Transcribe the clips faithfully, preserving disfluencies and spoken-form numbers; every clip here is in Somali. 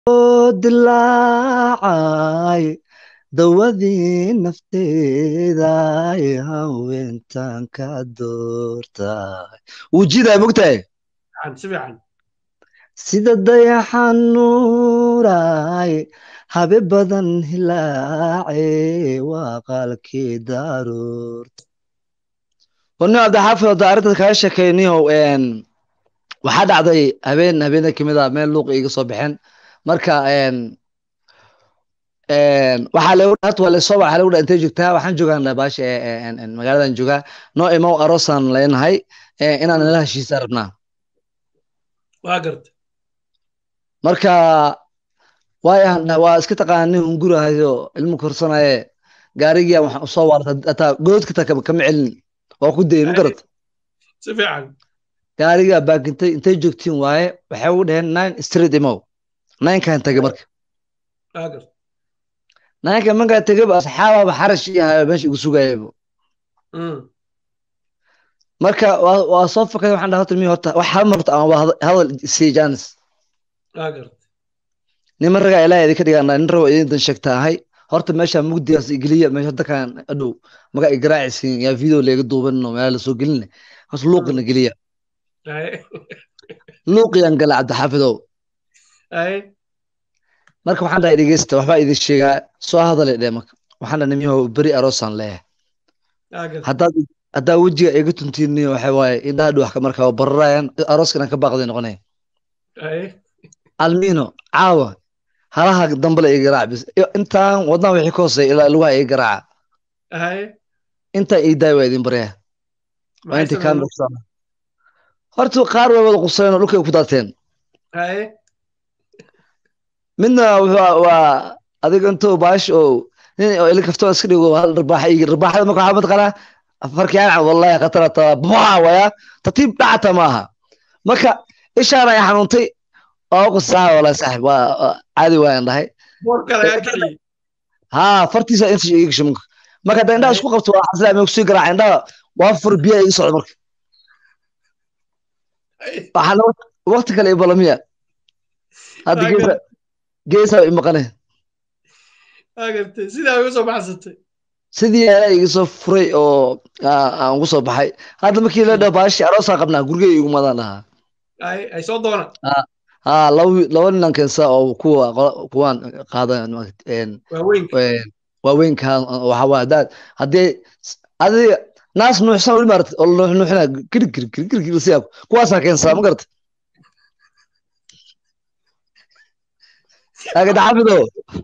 dilaacay dawadii nafteeda ay haweentan ka doortay wuu jidaa mogtahay عن سبعا sida dayaxan nuuray habe badan hilaace waa qalkii daruurta wani cabdixaafid oo daarinta kaga sheekayniyow waxaa dhacday habeen habeena kamid a meel luuq iga soo baxeen marka waxaa lagu dhat waa lasoo waxaa lagu dha intay joogtaa waxaan joogaa baasha magaaladan joogaa noo imow aroosaan leenahay inaan nala heshiisa rabnaa واقرت marka waayahan waa iska taqaani hungurahayo ilmu korsanaye gaarigiya waxaan usoo waarta hataa goodka ta kama celin waa ku dayin ma garat سبعا gaariga baakintay intay joogtiin waaye waxay ugu dhaheen nine street imow ninekan tagay marka واقرت nineka markaa tegayba asxaababa xarash iyo hayo meesha igu sugayayba امم marka waa waa soo fakay waxaan dhahay horta mi horta wax hal marta ama waa hadal sii jaanis واقرت niman ragaa ilaahay idinka dhigaa nin rabo idin sheegta ahay horta meesha mugdigaas igeliya meesha dadkan adhow maga igraacisiin yaa video leega duubanno meel soo gelin hoos luuqina geliya اي luuqiyaan gala cabdixaafidow اي marka waxaan dhahay dhegeysta waxbaa idin sheegaa soo hadalay dhee marka waxaan dhahay nimyahow beri aroosaan leeyahay واقرت haddaad haddaa wejiga iga tuntiiniyo waxa waaye indhaha dhuwax markaa waa bararayaan arooska inaan ka baaqday noqonaya اي almiino caawa halaha dambale iga garaac bis intaan wadnaha wixii ka hooseeya ilaa lugaha iga garaaca اي intaa ii daay waa idin baryaa waa ما intii يسمى kaamil horta qaar way wada qusayeen oo dhulkay ku daateen اي midna wuxuu waa adiga intuu baash oo nin oo ila kaftoo iska dhigo hal ribaaxa ii ribaaxada marka waxaa mataqanaa farkiyaan wallahi khatar ta baa waya tatiib dhacata maaha marka ishaana ay xanuuntay oo qasaa wala saaxib waa caadi waan dhahay بورك يا كلي ha fartiisa inta iga shimanka marka da indhaha isku qabto waa xaslaa ma kusii garaac indhaha waa fur biya ii socdo marka waxaan waqti kale ibalamiya hadda geesa geesa imaqane واقرت سيدا يوسف حسنتي sidii ayaa iga soo furay oo aan ugu soo baxay hadda markii la dhaho baashi aroosaa qabnaa gurigay igu madaan dhahaa اي اي صوت دونا ha laba laba ninan keensa oo kuwa kuwaan qaadan وين waaweynka waxa waa hadaad haddii adiga naas nuuxsan weli maarata oo nuux nuuxina gir gir gir gir gir siyaa kuwaasaa keensaa ma garata laakiin daxafido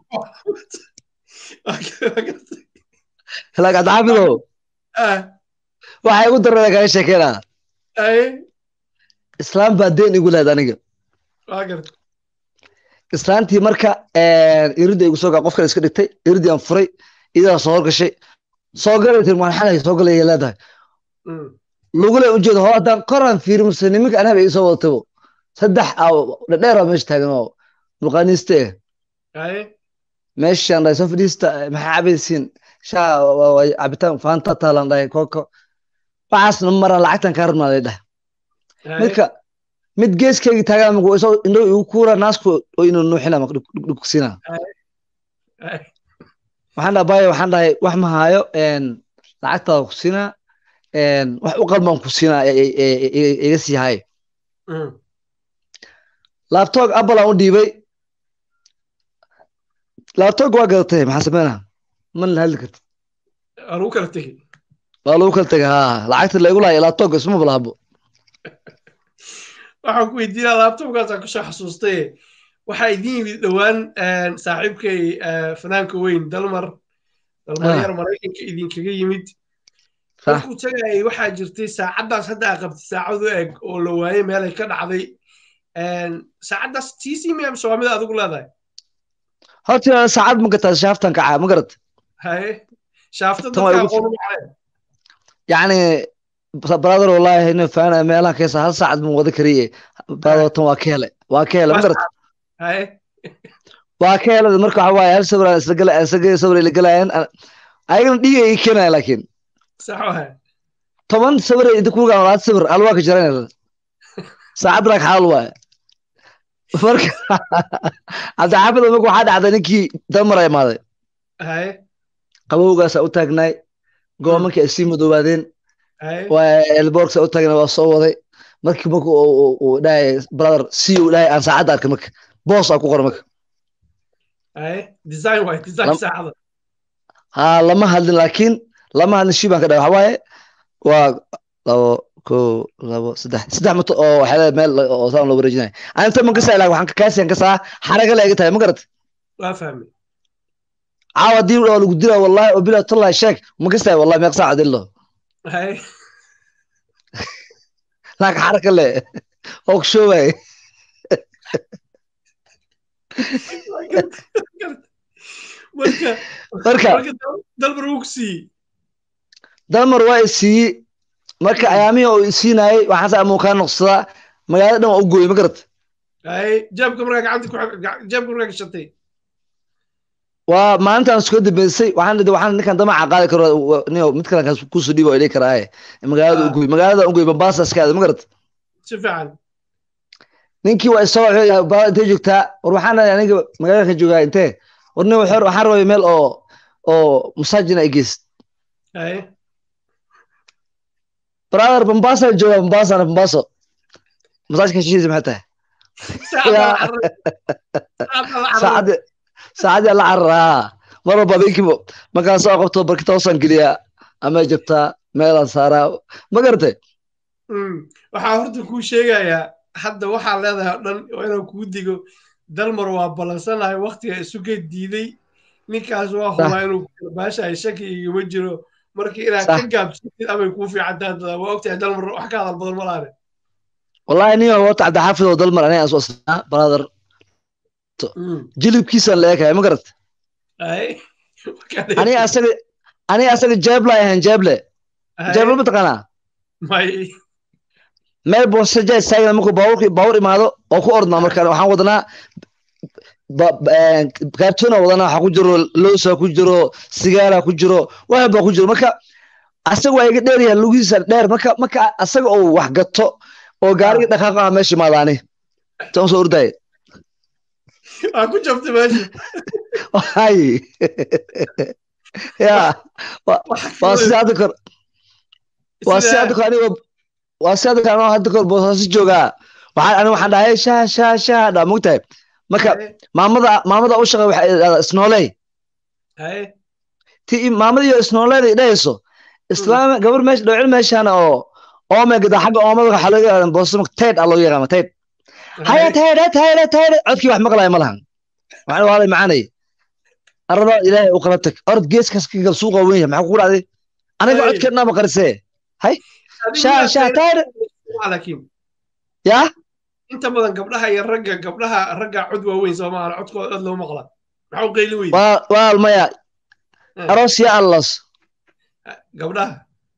laakiin daxafido اه waxay igu darada kaga sheekeynaa اي islaam baa deen igu lehed aniga واقرت islaantii marka iridda igu soo gaa qofkan iska dhigtay iridii aan furay idaa soo horgashay soo galay tir maxay soo galay leedahay امم lugule ujeedo hoo haddaan koraan fiirimsa nimanka anaba ii soo wadatabo saddex dhadheer oo meesha taagan oo mulqaaniiste اي meeshaan dhahay soo fadhiista maxaa cabaysiin shaa cabitaan faanta taalan dhahay kooko waxaasna maraan lacagtan kaa rabnaa lay dhahay اي marka mid geeskaygi taagaa magu isoo indho igu kuura naasku oo inuu nuuxina dhugsiina اي waxaan dhahay bayo waxaan dhahay wax ma haayo lacagtaada ku siinaa wax u qalbaan ku siinaa iga sii haay امم laabtoog apple aan u dhiibay laabtoog waa gadatay maxaa sameynaa man la hadli karti اروك ارتكي waa lagu kala tegay ha lacagta la igu lahay laabtoog isma balahabo waxaan ku weydiinaa laabtobkaasaan kusoo xasuustay waxaa idin yimid dhowaan saaxiibkay fanaanka weyn dalmar dalmar yar maraykanka idinkaga yimid markuu tagayay waxaa jirtay saacaddaas hadda aa qabtay saacadu eg oo la waayey meelay ka dhacday saacaddaas tiisii miya mise waa mid adigu leedahay horta saacad ma gataa shaaftan kacaa ma garat haye shaafta dadka aqoon u macneen yacni brother wallahi ina faana meelaha keesa hal saacad ma wada kariye brother tan waa ka hele waa ka hele ma garat haye waa ka hele marka waxa waaye hal sawir aan isla gala isla sawir la galayaan ayagana dhiga ay keenay laakiin sax wahay toban sawir inta ku gaan hal sawir alwaa ka jiraan saacad raak xaal waaye marka cabdixaafid marka waxaa dhacday ninkii dalmar ay imaaday haye qabowgaasa u taagnay goomankii ay sii madoobaadeen haye waa elborgsa u taagnay waa soo waday markii marka uu dhahay brother si uu dhahay aan saacadda arkay marka boos aa ku qoran marka haye design waay design saacada ha lama hadlin laakiin lama hadlin shii baan ka dhahay waxaa waaye waa labo ko labo saddex saddex mato oo waxaa leedahay meel oo saan loo wareejinayo aan inta man ka saa waxaan kaasiyan ka saa xaraga la ega tahay ma garat waa fahmay caawa dii oo lagu dira wallahi oo bilaa tallahi sheeg ma ka saa wallahi meeq saac dillo haye laakiin xaraga le oo shoobay marka marka dalmar wuu ku siiyey dalmar waa i siiyey marka ayaamihii oo i siinayay waxaan saa muuqaa noqsadaa magaalada dhan waa u gooyey ma garat haye jeebka markaa gacanta ku jeebka markaa gashatay waa maalintaan isku dambeysay waxaan dhidi waxaan ninkan damaca qaadi karo niyo mid kale kaas ku soo dhibo ilay karaa magaalada u gooy magaalada u gooy Mombasa iska aad ma garat si fiican ninkii waa soo waxay baa intee joogtaa war waxaan aniga magaalada ka joogaa intee war nin waxaan waxaan rabay meel oo oo masaajina ay gees haye brother Mombasa jooga Mombasa na Mombasa masaajka shishiisa maxay tahay saacad saacad la carraa mar walba beenkiibo markaan soo qabto barkita hoosan geliya ama jabtaa meelaan saaraa ma garatay waxaa horta kuu sheegayaa hadda waxaa leedahay o dhan oo inaan kuu digo dalmar waa ballansanahay waktiga isugee diiday ninkaas waa hubaa inuu baashahay shaki igama jiro markii inaad ka gaabsatid amay kuu fiicantaa waa ogtahay dalmar wax ka hadal badan malaane wallahi nin horta cabdixaafid oo dalmar aniga aan soo asnaa brother jilibkiisaan la eekahay ma garat aniga asaga aniga asaga jeebla ahayn jeeble jeeble ma taqaanaa meel boosaja istaagna markuu baabuurkii baabuur imaado oo ku ordnaa markaan waxaan wadanaa kaartoona wadanaa waxaa ku jiro loosa ku jiro sigaara ku jiro wax baa ku jiro marka asaga waa iga dheer yahay lugihiisa dheer marka marka asaga oo wax gato oo gaariga dhaqaaqa ah meesha imaadaani tan soo orday aa ku jabtay meesha hay ya waa sidaad kor waa sidaad kor aniga waa sidaad kor anoo hadda kor boosaaso joogaa waxaan aniga waxaan dhahay shaa shaa shaa dhaa mogtahay marka maamada maamada u shaqay waxay dhahdaa isnooley ti maamada iyo isnooleyda dhahayso islaam gabar meesha dhowcil meeshaan oo oomegada xagga oomada waxaa laga yaqaan boosamo tayd aa loo yaqaana tayd haya tayd tayd tayd codkii wax maqlaya ma lahan waxaan waalay macaanay arada ilaahay u qala tag orod geeskaas ka gal suuqa weyn yahay maxaa ku dhacday aniga codkeedna ma qarisee hay shaa shaa tayd laakiin ya inta badan gabdhaha iyo ragga gabdhaha ragga cod waaweyn Soomaaliya codkooda aad loo maqla maxaa u qeyli weyn waa waa maya aroos ya allas gabdhaha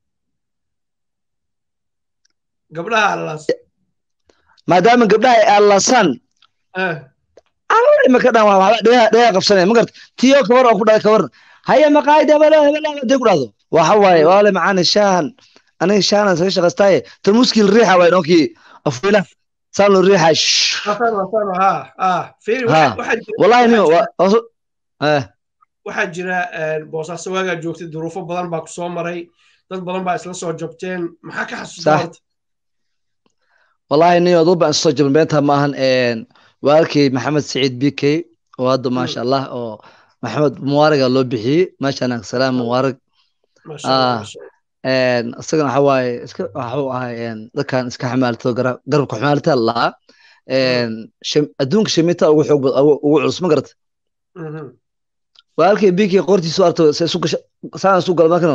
gabdhaha allas maadaama gabdhaha ay allasan ah alla ma ka dhan waa dheeha dheeha qabsanay ma garta tiyo kabar oo ku dhalay kabar haya maqaayda bala bala de ku dhado waxa waaye wala macaan shaan aniga shaan saga shaqaystay tan muskil riixa way noqi afwila saan loo riixash afan afan ha ah fiir waxa wallahi ni ah waxa jira boosaaso waaga joogtay duruufo badan baa ku soo maray dad badan baa isla soo jabteen maxaa ka xasuustaa wallahi ni dad baan soo jabeen beenta ma ahan een walkii maxamed saciid bikay oo hadda ma sha Allah oo maxamed muwaariga loo bixiyay ma sha Allah salaam muwaarig ma sha Allah een asagana waxa waaye iska waxa ahay een dadkan iska xamaalto garabka xamaalta la een adduunka shimita ugu xoog ugu culus ma garata walkii bikay qortiisu arto suuq saan suuq galmakano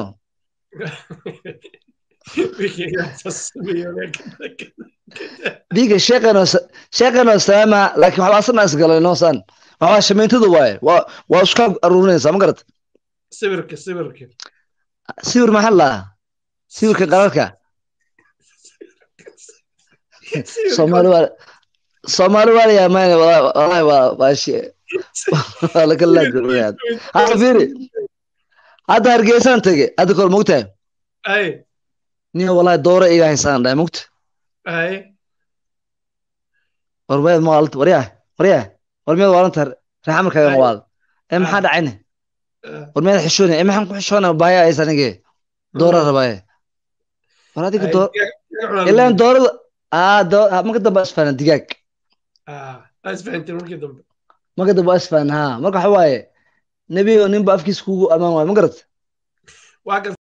bikay sheekana sheekana salaama laakiin waxa asna isgalay noo san waxa shimintada waaye waa waa isku aruurinaysa ma garata sawirka sawirka sawir maxalla sawirka qararka Soomaali waa Soomaali waa ya maan wallahi waa baashi wala kala duwayad afiri hada hargeysan tage hada kor mugtay ay niyo wallahi doora iga haysan dhay mugta ay ورميد ما قالت ورياه ورياه ورميد وانت راح عمل كلام Ay, وال ام ah, حد عينه ah, ورميد حشوني ام حن حشونه بايا اي سنه دور mm. ربايه وراديك Ay, دور digaag digaag cunaa lagu الا ان yidhi. دور اه دور ما قد اسفن الدقاق Ah, waa isfahanteen markii dambe. ما قد اسفن ها ما حوايه نبي ونبا افكيس كوغو امان واي ما قرت Waa